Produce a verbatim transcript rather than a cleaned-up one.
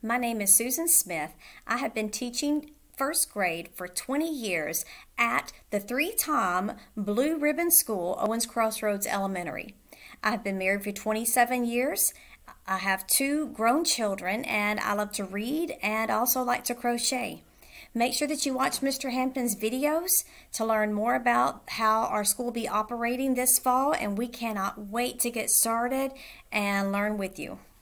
My name is Susan Smith. I have been teaching first grade for twenty years at the three-time Blue Ribbon School, Owens Crossroads Elementary. I've been married for twenty-seven years. I have two grown children, and I love to read and also like to crochet. Make sure that you watch Mister Hampton's videos to learn more about how our school will be operating this fall, and we cannot wait to get started and learn with you.